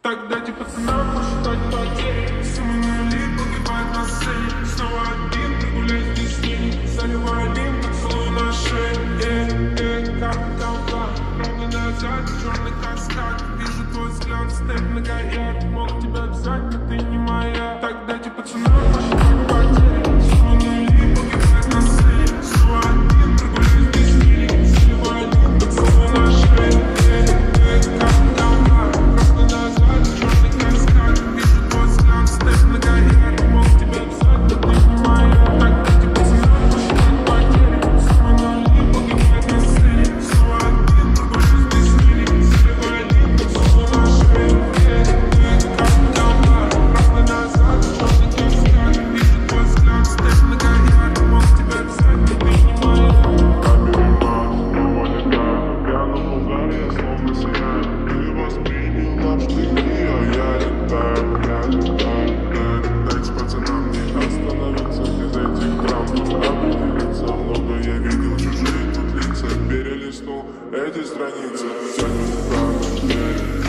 Так дайте пацанам посчитать потери. Суммы нули погибают на сцене. Снова один, прогуляй здесь с ними. Заливай один, поцелуй на шее. Как голова, ровно назад, черный каскад. Вижу твой взгляд, степ на горят. Мог тебя взять, но ты не моя. Так дайте пацанам посчитать потери. Суммы нули погибают на сцене. Снова один, прогуляй здесь с ними. Заливай один, поцелуй на шее. Как голова, ровно назад, черный каскад. Вижу твой взгляд, степ на горят. Мог тебя взять, но ты не моя. Так дайте пацанам посчитать потери. Суммы нули погибают на сцене. Снова один, прогуляй здесь с ними. Заливай один, поцелуй на шее. Как голова, ровно назад, черный каскад. Вижу твой взгляд, степ на горят. Мог тебя взять, но ты не моя. Дайте пацанам не остановиться без этих драм. Тут определиться много, я видел чужие тут лица. Перелистнул эти страницы. Тянет правда, верит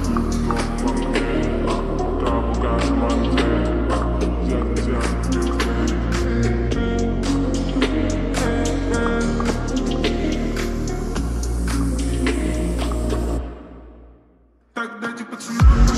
траву кошмар. Так дайте пацанам.